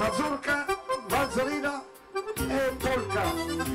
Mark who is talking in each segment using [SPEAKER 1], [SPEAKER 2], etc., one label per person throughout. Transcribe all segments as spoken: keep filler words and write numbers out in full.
[SPEAKER 1] mazurka, valzolino e polka.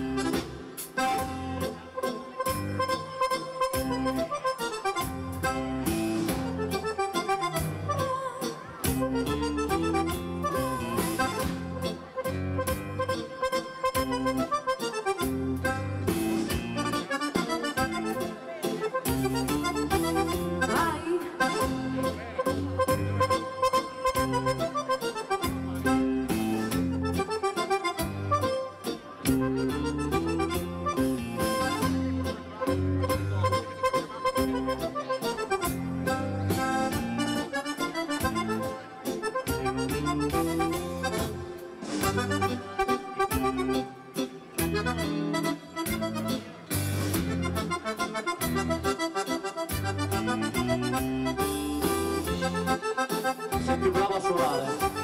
[SPEAKER 2] Sei più bravo a suonare.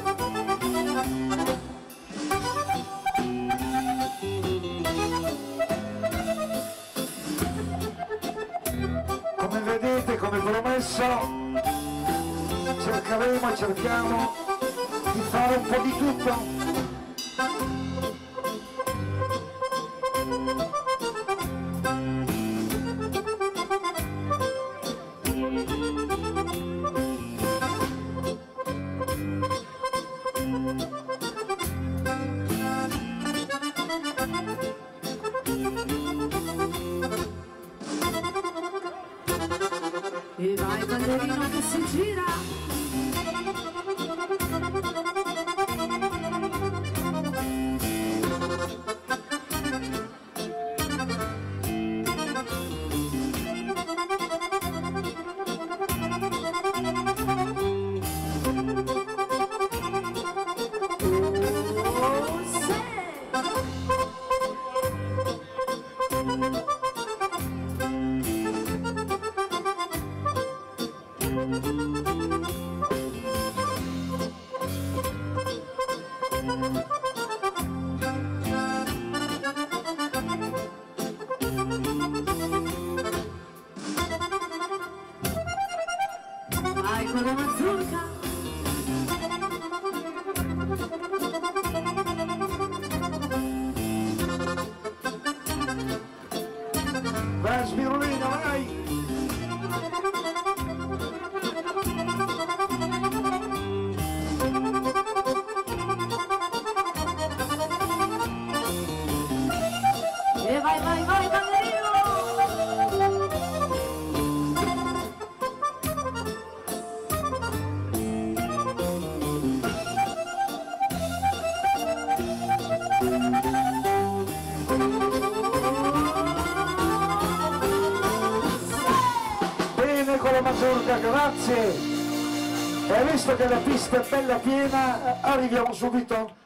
[SPEAKER 1] Come vedete, come promesso, cercheremo e cerchiamo di fare un po' di tutto.
[SPEAKER 3] E vai ballerino che si gira. Oh, sì. Vai con la mazurka.
[SPEAKER 1] Vai Smirolina, vai!
[SPEAKER 3] E vai, vai, vai, ballerino!
[SPEAKER 1] Bene con la mazurka, grazie! E visto che la pista è bella piena, arriviamo subito